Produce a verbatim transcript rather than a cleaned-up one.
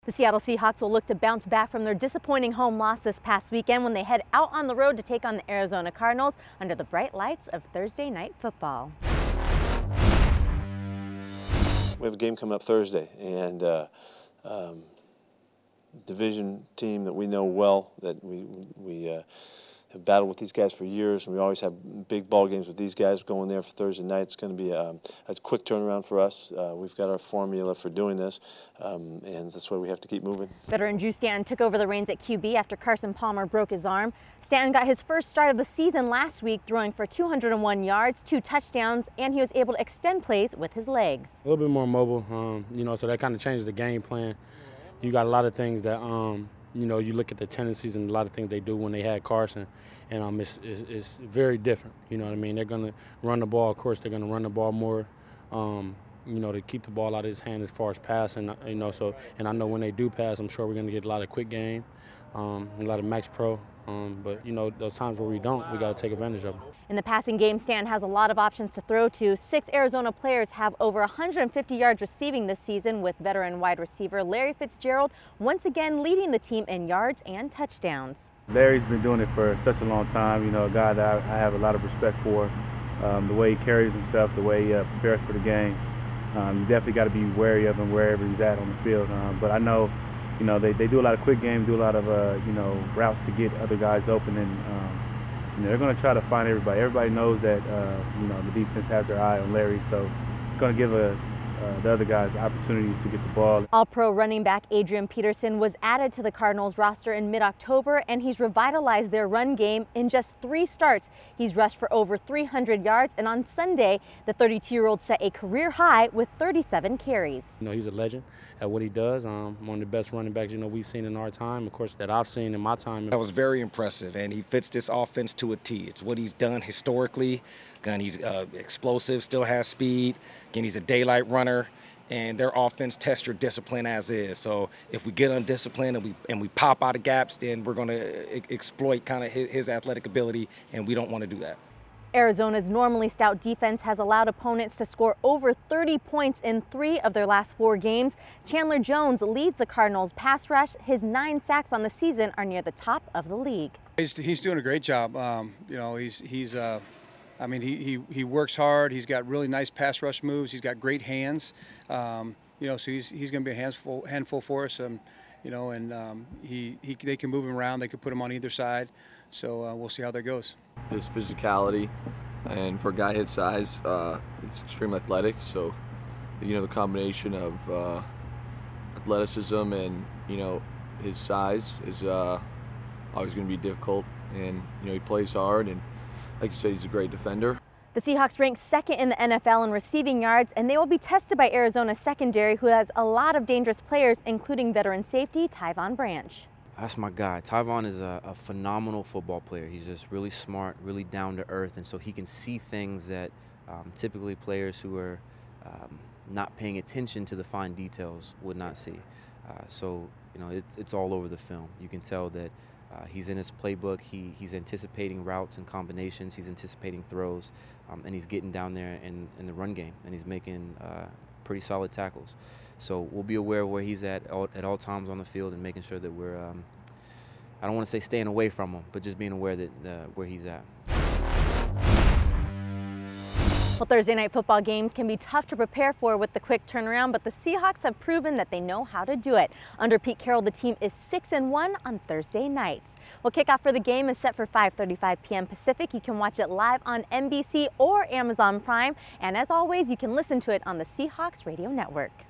The Seattle Seahawks will look to bounce back from their disappointing home loss this past weekend when they head out on the road to take on the Arizona Cardinals under the bright lights of Thursday Night Football. We have a game coming up Thursday, and uh, um, division team that we know well, that we, we uh, have battled with these guys for years, and we always have big ball games with these guys going there for Thursday night. It's going to be um, a quick turnaround for us. Uh, we've got our formula for doing this, um, and that's why we have to keep moving. Veteran Drew Stanton took over the reins at Q B after Carson Palmer broke his arm. Stanton got his first start of the season last week, throwing for two hundred one yards, two touchdowns, and he was able to extend plays with his legs. A little bit more mobile, um, you know, so that kind of changed the game plan. You got a lot of things that, um, you know, you look at the tendencies and a lot of things they do when they had Carson, and um, it's, it's, it's very different. You know what I mean? They're going to run the ball. Of course, they're going to run the ball more, um, you know, to keep the ball out of his hand as far as passing. You know, so and I know when they do pass, I'm sure we're going to get a lot of quick game, um, a lot of max pro. Um, but, you know, those times where we don't, we got to take advantage of them. In the passing game, Stan has a lot of options to throw to. Six Arizona players have over one hundred fifty yards receiving this season, with veteran wide receiver Larry Fitzgerald once again leading the team in yards and touchdowns. Larry's been doing it for such a long time, you know, a guy that I have a lot of respect for. Um, the way he carries himself, the way he uh, prepares for the game. Um, you definitely got to be wary of him wherever he's at on the field. Um, but I know, you know, they, they do a lot of quick game, do a lot of, uh, you know, routes to get other guys open, and, um, you know, they're going to try to find everybody. Everybody knows that, uh, you know, the defense has their eye on Larry, so it's going to give a, uh, the other guys opportunities to get the ball. All-pro running back Adrian Peterson was added to the Cardinals roster in mid-October, and he's revitalized their run game in just three starts. He's rushed for over three hundred yards, and on Sunday, the thirty-two-year-old set a career high with thirty-seven carries. You know, he's a legend at what he does. Um, one of the best running backs, you know, we've seen in our time, of course, that I've seen in my time. That was very impressive, and he fits this offense to a T. It's what he's done historically. Again, he's uh, explosive, still has speed. Again, he's a daylight runner, and their offense tests your discipline as is. So if we get undisciplined and we and we pop out of gaps, then we're going to exploit kind of his, his athletic ability, and we don't want to do that. Arizona's normally stout defense has allowed opponents to score over thirty points in three of their last four games. Chandler Jones leads the Cardinals' pass rush. His nine sacks on the season are near the top of the league. He's, he's doing a great job. Um, you know, he's he's. Uh, I mean, he, he he works hard. He's got really nice pass rush moves. He's got great hands. Um, you know, so he's he's going to be a handful handful for us. Um, you know, and um, he he they can move him around. They can put him on either side. So uh, we'll see how that goes. His physicality, and for a guy his size, uh, he's extremely athletic. So, you know, the combination of uh, athleticism and, you know, his size is uh, always going to be difficult. And, you know, he plays hard, and like you said, he's a great defender. The Seahawks rank second in the N F L in receiving yards, and they will be tested by Arizona's secondary, who has a lot of dangerous players, including veteran safety Tyvon Branch. That's my guy. Tyvon is a, a phenomenal football player. He's just really smart, really down to earth, and so he can see things that um, typically players who are um, not paying attention to the fine details would not see. Uh, so, you know, it's, it's all over the film. You can tell that uh, he's in his playbook. He, he's anticipating routes and combinations. He's anticipating throws, um, and he's getting down there in, in the run game, and he's making uh, pretty solid tackles. So we'll be aware of where he's at all, at all times on the field, and making sure that we're, um, I don't want to say staying away from him, but just being aware that uh, where he's at. Well, Thursday night football games can be tough to prepare for with the quick turnaround, but the Seahawks have proven that they know how to do it. Under Pete Carroll, the team is six and one on Thursday nights. Well, kickoff for the game is set for five thirty-five p m Pacific. You can watch it live on N B C or Amazon Prime, and as always, you can listen to it on the Seahawks Radio Network.